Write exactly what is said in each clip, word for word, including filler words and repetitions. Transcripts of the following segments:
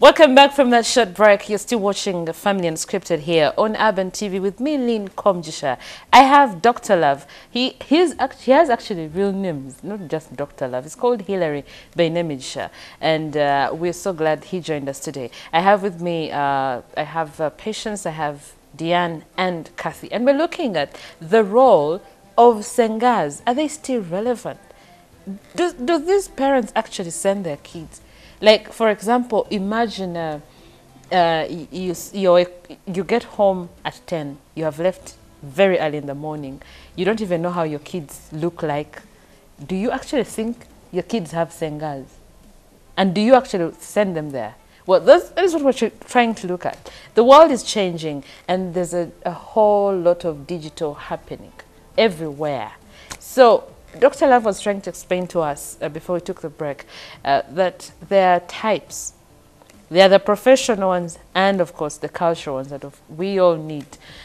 Welcome back from that short break. You're still watching Family Unscripted here on Urban T V with me, Lynn Komjisha. I have Doctor Love. He he's act, he has actually real names, not just Doctor Love. It's called Hilary Bainemidja, and uh, we're so glad he joined us today. I have with me, uh, I have uh, Patience, I have Diane and Kathy, and we're looking at the role of Sengaz. Are they still relevant? Do, do these parents actually send their kids? Like, for example, imagine uh, uh, you, you, you get home at ten. You have left very early in the morning. You don't even know how your kids look like. Do you actually think your kids have Sengaz? And do you actually send them there? Well, that's, that is what we're trying to look at. The world is changing, and there's a, a whole lot of digital happening everywhere. So Doctor Love was trying to explain to us uh, before we took the break uh, that there are types. There are the professional ones and, of course, the cultural ones that we all need.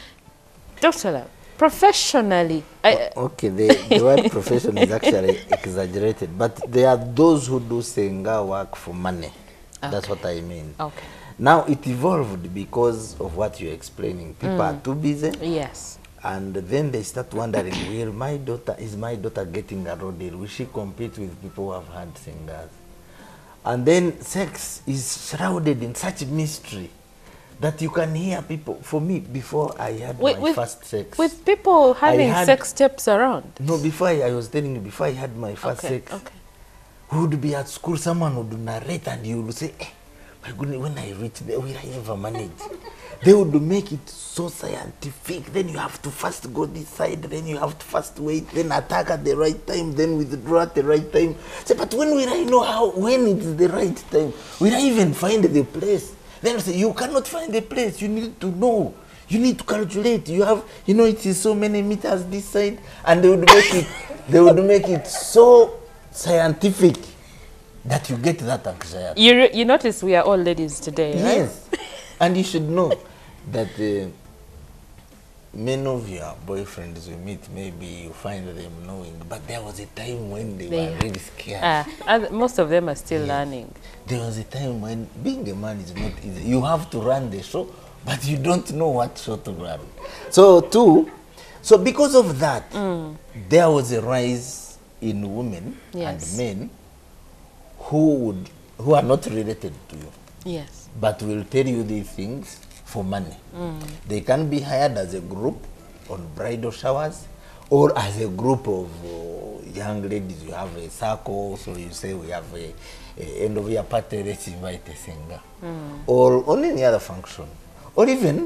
Doctor Love, professionally... I, oh, okay, the, the word profession is actually exaggerated, but there are those who do Senga work for money. Okay. That's what I mean. Okay. Now, it evolved because of what you're explaining. People mm. are too busy. Yes. And then they start wondering, will my daughter, is my daughter getting a road deal? Will she compete with people who have had singers? And then sex is shrouded in such mystery that you can hear people. For me, before I had with, my with, first sex. With people having had, sex tapes around? No, before I, I was telling you, before I had my first okay, sex, okay. we would be at school, someone would narrate and you would say, eh, my goodness, when I reach there, will I ever manage? They would make it so scientific. Then you have to first go this side, then you have to first wait, then attack at the right time, then withdraw at the right time. Say, but when will I know how, when it's the right time? Will I even find the place? Then I say, you cannot find the place. You need to know. You need to calculate. You have, you know, it is so many meters this side, and they would make it, they would make it so scientific that you get that anxiety. You you notice we are all ladies today, right? Yes, and you should know that uh, many of your boyfriends you meet, maybe you find them knowing, but there was a time when they, they were really scared. Uh, most of them are still yes. learning. There was a time when being a man is not easy. You have to run the show, but you don't know what show to run. So too, so because of that, mm. there was a rise in women yes. and men who would who are not related to you. Yes. But will tell you these things for money. Mm. They can be hired as a group on bridal showers or as a group of uh, young ladies. You have a circle, so you say we have a, a end of year party, let's invite a singer. Mm. Or on any other function. Or even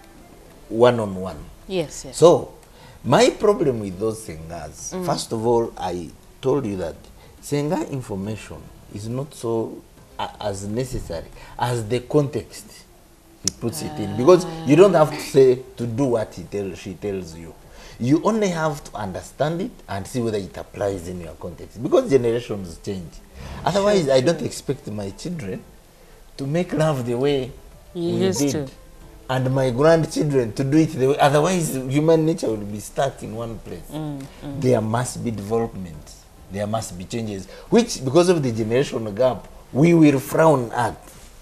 one-on-one. Yes, yes. So, my problem with those singers, mm. first of all, I told you that singer information is not so uh, as necessary as the context he puts uh. it in, because you don't have to say to do what he tells she tells you. You only have to understand it and see whether it applies in your context, because generations change. Otherwise, sure, I don't sure. expect my children to make love the way you we used did, to. and my grandchildren to do it the way. Otherwise, human nature will be stuck in one place. Mm, mm. There must be development. There must be changes, which, because of the generational gap, we will frown at,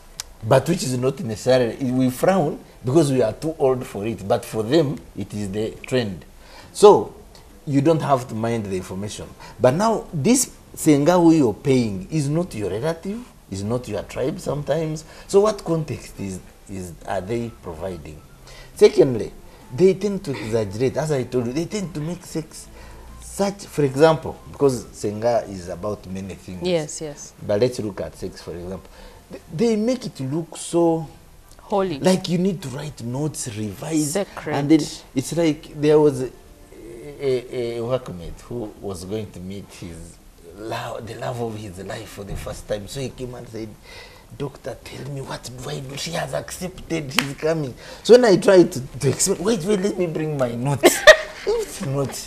but which is not necessarily. We frown because we are too old for it, but for them, it is the trend. So, you don't have to mind the information. But now, this Senga who you're paying is not your relative, is not your tribe sometimes. So what context is, is are they providing? Secondly, they tend to exaggerate. As I told you, they tend to make sex such, for example, because Senga is about many things. Yes, yes. But let's look at sex, for example. They make it look so holy. Like you need to write notes, revise. Sacred. And then it's like there was a, a, a workmate who was going to meet his love, the love of his life for the first time. So he came and said, "Doctor, tell me what do I do? She has accepted, she's coming." So when I tried to, to explain, wait, wait, let me bring my notes. It's not.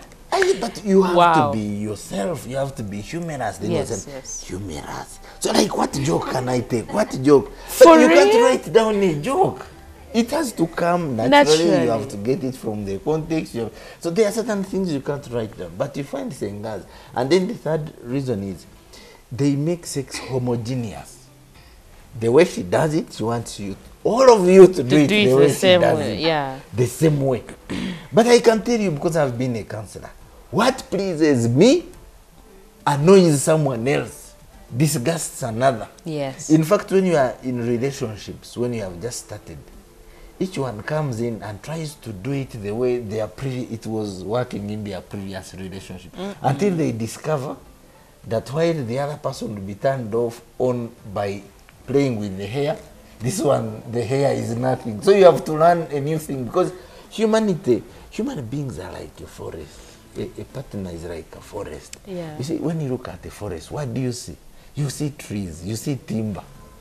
I, but you have wow. to be yourself. You have to be humorous. Then yes, said, yes. Humorous. So like, what joke can I take? What joke? For but you real? can't write down a joke. It has to come naturally. naturally. You have to get it from the context. You have, so there are certain things you can't write down. But you find singers. And then the third reason is they make sex homogeneous. the way she does it, she wants you, all of you, to, To do it do it the the way she same does way, it. yeah. The same way. But I can tell you, because I've been a counselor, what pleases me annoys someone else, disgusts another. Yes. In fact, when you are in relationships, when you have just started, each one comes in and tries to do it the way their pre it was working in their previous relationship, mm-hmm. until they discover that while the other person will be turned off on by playing with the hair, this one, the hair is nothing. So you have to learn a new thing, because humanity, human beings are like a forest. A, a partner is like a forest. Yeah. You see, when you look at a forest, what do you see? You see trees, you see timber.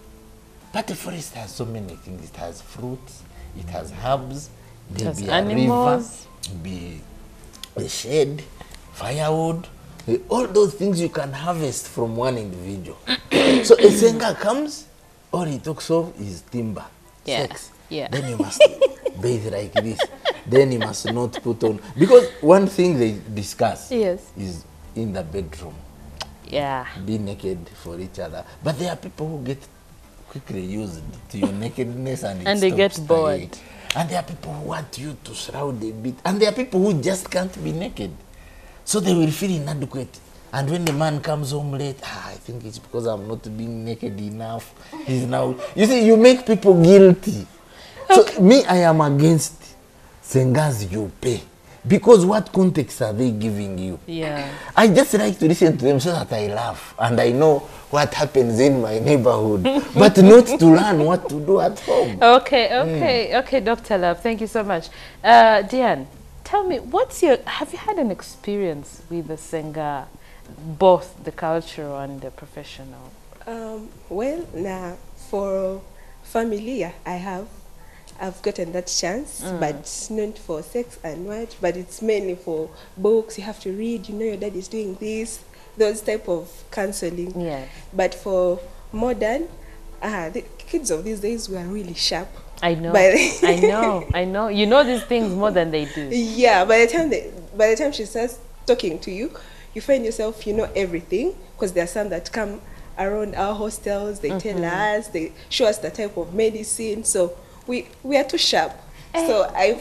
But the forest has so many things. It has fruits, it has herbs, there has be animals. a river, be a shade, firewood. eh, All those things you can harvest from one individual. So a Senga comes, all he talks of is timber, Yeah, sex. yeah. Then you must bathe like this. Then you must not put on. Because one thing they discuss Yes. is in the bedroom, Yeah. be naked for each other. But there are people who get quickly used to your nakedness and it And they stops get bored. tight. And there are people who want you to shroud a bit. And there are people who just can't be naked. So they will feel inadequate. And when the man comes home late, ah, I think it's because I'm not being naked enough. He's now... You see, you make people guilty. So me, I am against Sengas you pay. Because what context are they giving you? Yeah. I just like to listen to them so that I laugh and I know what happens in my neighborhood, but not to learn what to do at home. Okay, okay, mm. okay, Doctor Love, thank you so much. Uh, Diane, tell me, what's your, have you had an experience with the Senga, both the cultural and the professional? Um, well, now, for family, yeah, I have. I've gotten that chance, mm. but not for sex and what, but it's mainly for books. You have to read, you know, your dad is doing this, those type of counseling. Yeah. But for modern, uh, the kids of these days were really sharp. I know, By I know, I know. You know these things more than they do. Yeah, by the time they, by the time she starts talking to you, you find yourself, you know everything, because there are some that come around our hostels, they mm-hmm. tell us, they show us the type of medicine, so we we are too sharp. Eh. So I,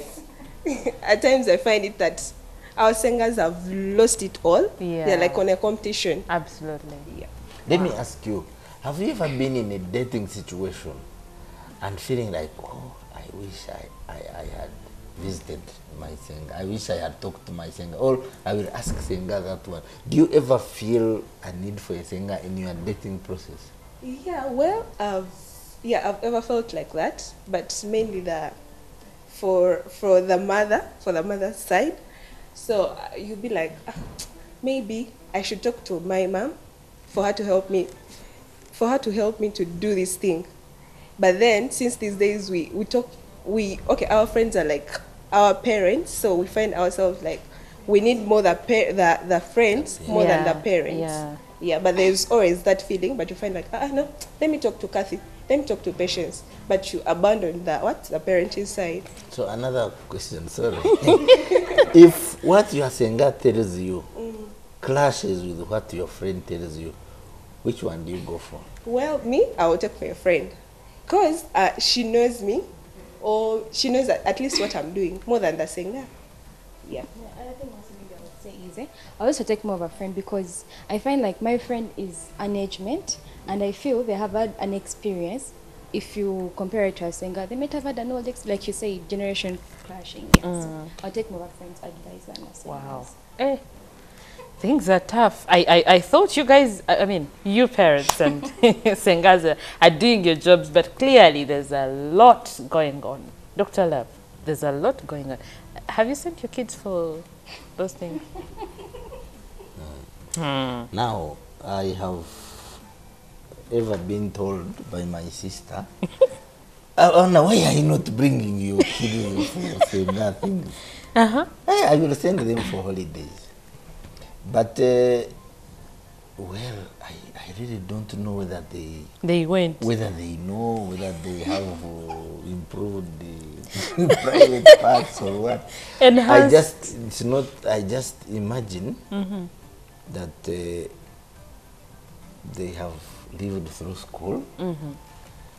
at times I find it that our singers have lost it all. Yeah. They're like on a competition. Absolutely. Yeah. Let wow. me ask you, have you ever been in a dating situation and feeling like, oh, I wish I, I, I had visited my singer, I wish I had talked to my singer, or I will ask singer that one. Do you ever feel a need for a singer in your dating process? Yeah, well, I've, yeah, I've ever felt like that, but mainly the, for, for the mother, for the mother's side. So uh, you'll be like, ah, maybe I should talk to my mom for her to help me, for her to help me to do this thing. But then, since these days we, we talk, we, okay, our friends are like our parents, so we find ourselves like, we need more the, pa the, the friends more yeah, than the parents. Yeah. Yeah, but there's always that feeling, but you find like, ah, no, let me talk to Kathy, let me talk to Patience. But you abandon the, what, the parenting side. So another question, sorry. If what your singer tells you mm. clashes with what your friend tells you, which one do you go for? Well, me, I will take for a friend. Because uh, she knows me, or she knows at least what I'm doing, more than the singer. Yeah. Yeah, I think also maybe I would say easy. I also take more of a friend because I find like my friend is an age mate, and I feel they have had an experience. If you compare it to a singer, they might have had an old experience, like you say, generation clashing. Yes. Mm. I'll take more of a friend's advice than a singer's. Wow. Eh. Things are tough. I, I, I thought you guys, I mean, you parents and singers are, are doing your jobs, but clearly there's a lot going on. Doctor Love, there's a lot going on. Have you sent your kids for those things? mm. hmm. Now, I have ever been told by my sister, Anna, why are you not bringing your kids for singer things? Uh-huh. I, I will send them for holidays. But, uh, well, I, I really don't know whether they... They went. Whether they know, whether they have uh, improved the private parts or what. Enhanced. I just, it's not, I just imagine mm-hmm. that uh, they have lived through school. Mm-hmm.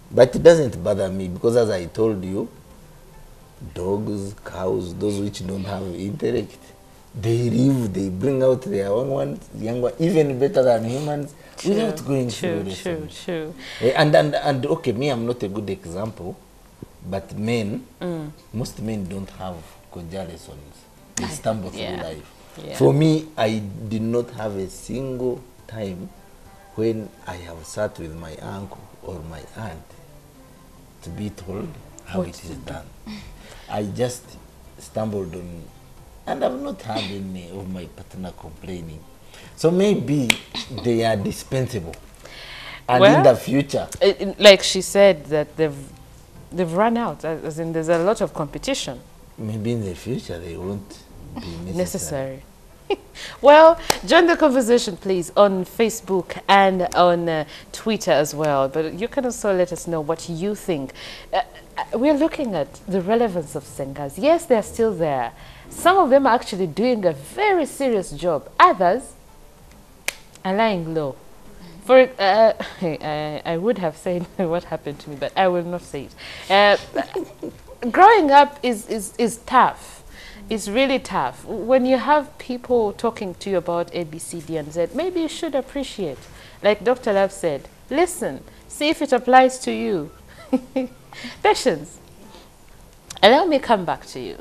But it doesn't bother me because, as I told you, dogs, cows, those which don't have intellect, they live, they bring out their own ones, young ones, even better than humans, True, without going true, through true, lessons. true. Eh, And, and, and, okay, me, I'm not a good example, but men, Mm. most men don't have koja lessons. They stumble through yeah, life. yeah. For me, I did not have a single time when I have sat with my uncle or my aunt to be told how it is done. I just stumbled on, and I've not had any of my partner complaining. So maybe they are dispensable. And in Well, the future, It- it- like she said that they've they've run out, as as in there's a lot of competition maybe in the future they won't be necessary. necessary. Well, join the conversation, please, on Facebook and on uh, Twitter as well. But you can also let us know what you think. Uh, uh, we're looking at the relevance of Sengas. Yes, they're still there. Some of them are actually doing a very serious job. Others are lying low. For uh, I, I would have said what happened to me, but I will not say it. Uh, growing up is, is, is tough. It's really tough. When you have people talking to you about A, B, C, D, and Z, maybe you should appreciate. Like Doctor Love said, listen, see if it applies to you. Patience. Allow me come back to you.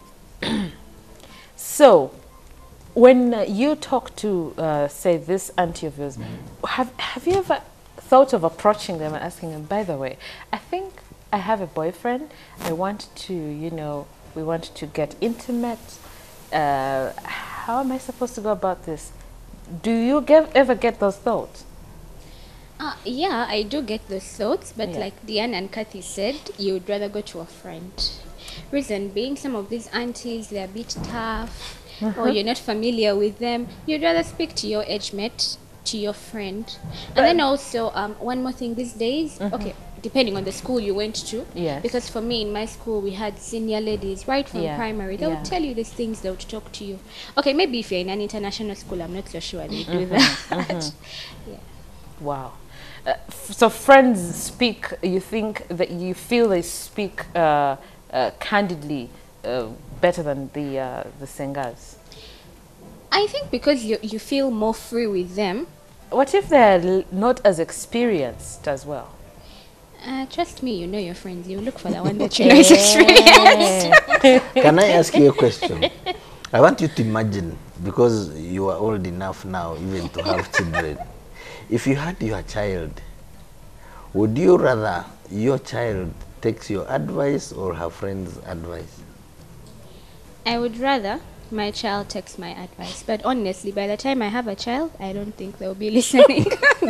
So, when uh, you talk to, uh, say, this auntie of yours, have, have you ever thought of approaching them and asking them, by the way, I think I have a boyfriend, I want to, you know, we want to get intimate. Uh, how am I supposed to go about this? Do you get, ever get those thoughts? Uh, yeah, I do get those thoughts, but Yeah. like Diane and Kathy said, you would rather go to a friend. Reason being, some of these aunties, they're a bit tough, or you're not familiar with them. You'd rather speak to your age mate, to your friend. And then also, um, one more thing these days, okay, depending on the school you went to. Yes. Because for me, in my school, we had senior ladies right from Yeah, primary. They yeah. would tell you these things, they would talk to you. Okay, maybe if you're in an international school, I'm not so sure they do that. Yeah. Wow. Uh, f- so friends speak, you think that you feel they speak uh, uh, candidly uh, better than the, uh, the singers? I think because you, you feel more free with them. What if they're l- not as experienced as well? Uh, trust me, you know your friends. You look for the one that you know is experienced. Can I ask you a question? I want you to imagine, because you are old enough now even to have children. If you had your child, would you rather your child takes your advice or her friend's advice? I would rather my child takes my advice. But honestly, by the time I have a child, I don't think they'll be listening.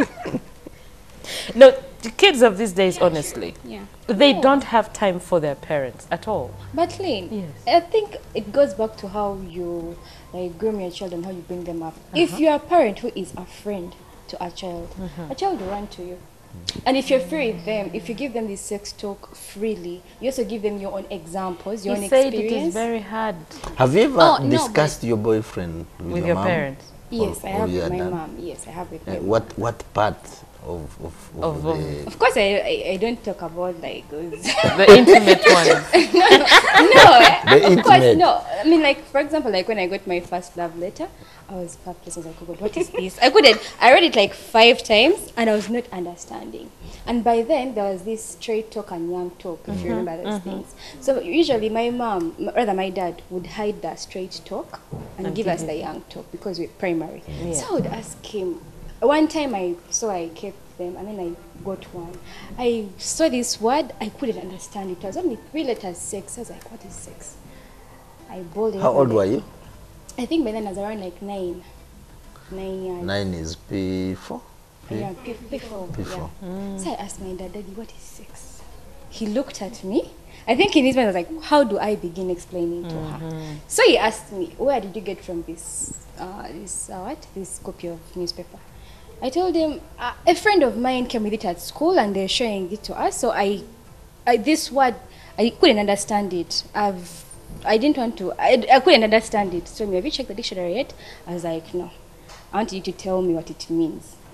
No, the kids of these days, honestly, Yeah. they don't have time for their parents at all. But Lynn, Yes. I think it goes back to how you like groom your child and how you bring them up. If you're a parent who is a friend to a child, a child will run to you. And if you're free with them, if you give them this sex talk freely, you also give them your own examples, your You own said experience. it is very hard Have you ever Oh, no, discussed your boyfriend with, with your mom? parents. Yes, Or- I or have you with are my done? mom. Yes, I have with Uh, my mom. what what part of of, of, Of- of- the Of course, I, I, I don't talk about like those. The intimate ones. no, The of course, intimate. no. I mean, like for example, like when I got my first love letter, I was perplexed. I was like, oh God, what is this? I couldn't. I read it like five times, and I was not understanding. And by then, there was this straight talk and young talk, if you remember those things. So usually, my mom, m- rather my dad, would hide the straight talk and, give us the young talk because we're primary. So I would ask him. One time, I so I kept them, and then I got one. I saw this word, I couldn't understand it. It was only three letters, sex. I was like, what is sex? I bolded. How old were you? I think by then I was around like nine. Nine years. Nine is P four. Yeah, P- before. P four. Yeah. So I asked my dad, Daddy, what is sex? He looked at me. I think in his mind I was like, how do I begin explaining to her? So he asked me, where did you get from this, uh, this uh, what? This copy of newspaper? I told him, uh, a friend of mine came with it at school and they're showing it to us. So I, I this word, I couldn't understand it. I've, I didn't want to, I, I couldn't understand it. So have you checked the dictionary yet? I was like, no. I want you to tell me what it means.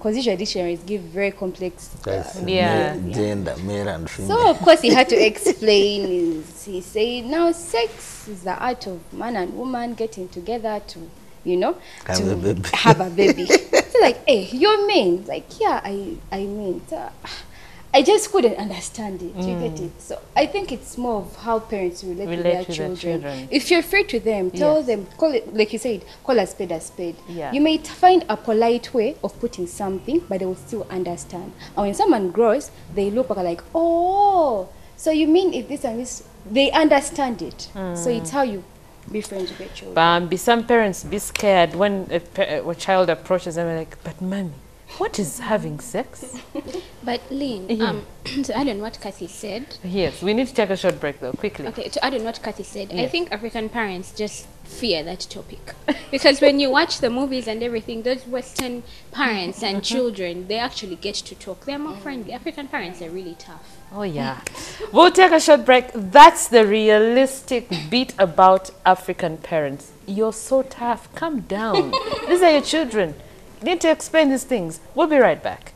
because usually dictionaries give very complex. That's Uh, Yeah. ma- gender, male and female. so of course he had to explain. Is he said now sex is the art of man and woman getting together to, you know, Have to a baby. have a baby. So like, hey, you mean? Like, yeah, I I mean. So, I just couldn't understand it. You get it? So I think it's more of how parents relate, Relate to their to their children. children. If you're fair to them, tell Yes. them, call it, like you said, call a spade a spade. Yeah. You may t- find a polite way of putting something, but they will still understand. And when someone grows, they look back like, oh, so you mean if this and this, they understand it. So it's how you be friends with your children. Um, be some parents be scared when a, pa- a child approaches them and like, but mommy, what is having sex? But Lynn, Yeah. um, to add on what Kathy said, Yes, we need to take a short break though, quickly. okay, to add on what Kathy said, I Yes. think African parents just fear that topic. Because when you watch the movies and everything, those Western parents and children, they actually get to talk. They're more friendly. African parents are really tough. Oh yeah. We'll take a short break. That's the realistic bit about African parents. You're so tough. Calm down. These are your children. You need to explain these things. We'll be right back.